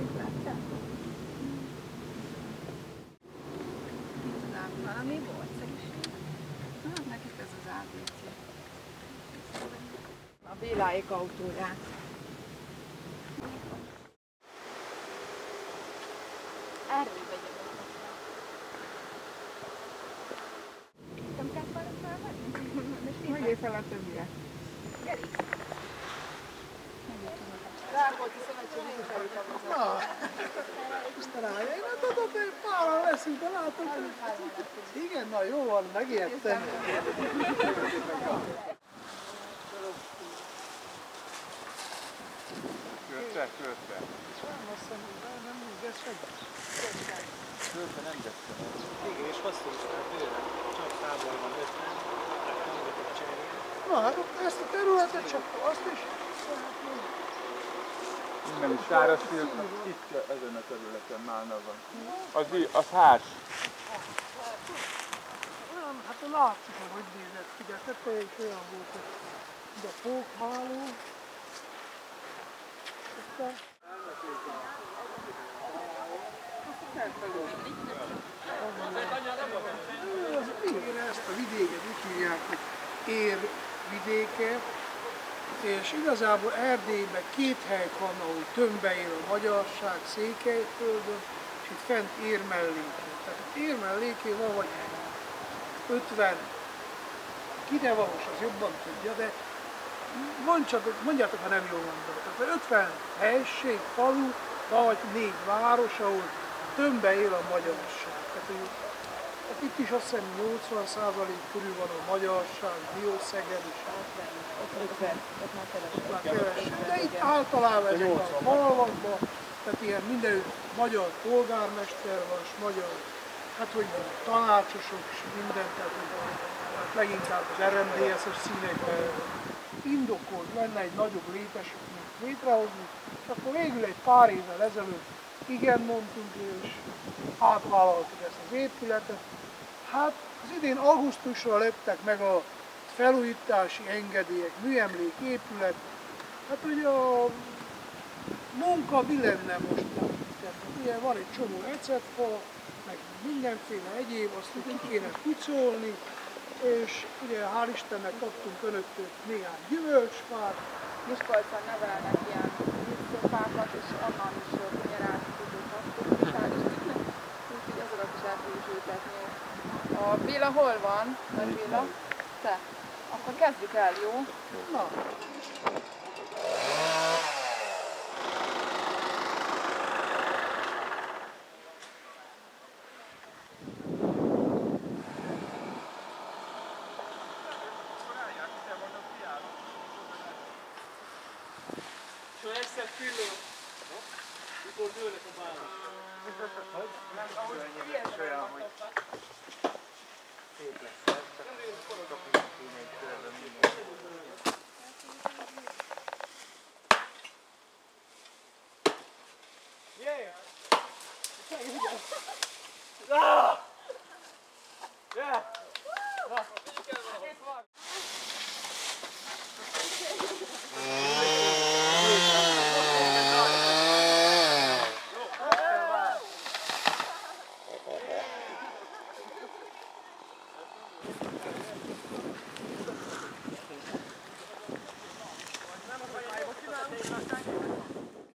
Valami volt szerintem. Nekik ez az ABC. A Béláék autóját. Erről vegyem. Nem kell felvenni? Megyél fel a többiek. Gyerünk! Rákolti szövetségünk. Na, Istenája, én nem tudom, hogy páran leszünk, de látom, hogy... Igen, na jó van, megértem. Költe. Nem azt hiszem, hogy nem úgy, ez segít. Költe nem teszem. Igen, és hosszú is, tehát bőven. Csak távol van 50, tehát nem tudok cserélni. Na hát ezt a területet csak azt is... Innen is száraz szírt, itt ezen a területen málna van. Az ház. Olyan, hát látszik, hogy nézett ki, de a teteje is olyan volt, hogy ide a pókháló. Igen, ezt a vidéket úgy hívják, hogy érvidéke, és igazából Erdélyben két hely van, ahol tömbbe él a magyarság, Székelyföldön, és itt fent Érmellékén. Tehát Érmellékén van vagy 50, kinevalós az jobban tudja, de mondjátok, ha nem jól mondom. 50 helység, falu, vagy 4 város, ahol tömbbe él a magyarság. Tehát itt is azt hiszem 80% körül van a magyarság, Diószeged is. 50, ott már Kevesebb. De itt általában ezek a falvakban, tehát ilyen mindenütt magyar polgármester van, és magyar, hát hogy mondjam, tanácsosok és minden, tehát leginkább az RMDSZ-es színekben indokolt lenne egy nagyobb létesítményt létrehozni, és akkor végül egy pár évvel ezelőtt igen mondtunk, és átvállaltuk ezt az épületet. Hát az idén augusztusra lettek meg a felújítási engedélyek, műemlék épület. Hát ugye a munka mi lenne most? Ugye van egy csomó receptfa, meg mindenféle egyéb, azt ki kéne pucolni, és ugye hál' Istennek kaptunk önöktől néhány gyümölcsfát. Miskolcon nevelnek ilyen gyümölcsfákat, és onnan is nyerát tudjuk használni, hál' Istennek. Úgyhogy azokat is el fogjuk ültetni. A Béla hol van? Nagy Béla? Te? Akkor kezdjük el, jó? Na. És egyszer pilló, mikor dőlnek a bálnak. Nem, ahogy ilyen olyan, hogy szép lesz.